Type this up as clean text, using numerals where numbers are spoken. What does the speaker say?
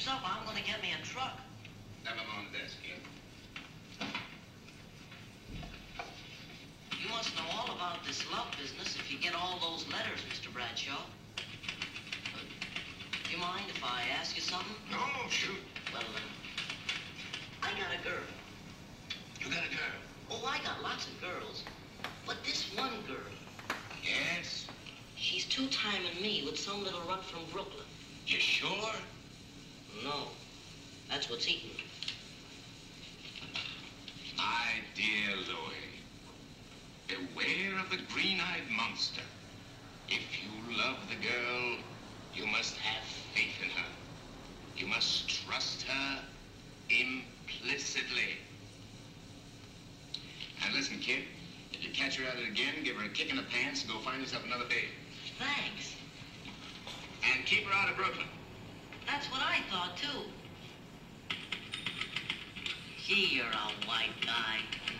keeps up, I'm gonna get me a truck. Have him on the desk here. You must know all about this love business if you get all those letters, Mr. Bradshaw. Do you mind if I ask you something? No, shoot. Well, I got a girl. You got a girl? Oh, I got lots of girls. But this one girl, Yes? she's two-timing me with some little runt from Brooklyn. You sure? No, that's what's eating me. My dear Louis, beware of the green-eyed monster. If you love the girl, you must have faith in her. You must trust her implicitly. And listen, kid, if you catch her at it again, give her a kick in the pants and go find yourself another babe. Thanks. And keep her out of Brooklyn. That's what I thought, too. Gee, you're a white guy.